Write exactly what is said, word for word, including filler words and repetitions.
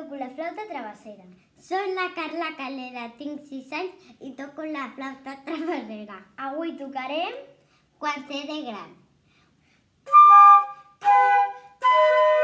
toco la flauta travessera. Soc la Carla Calera, tinc sis anys i toco la flauta travessera. Avui tocarem Quan seré gran.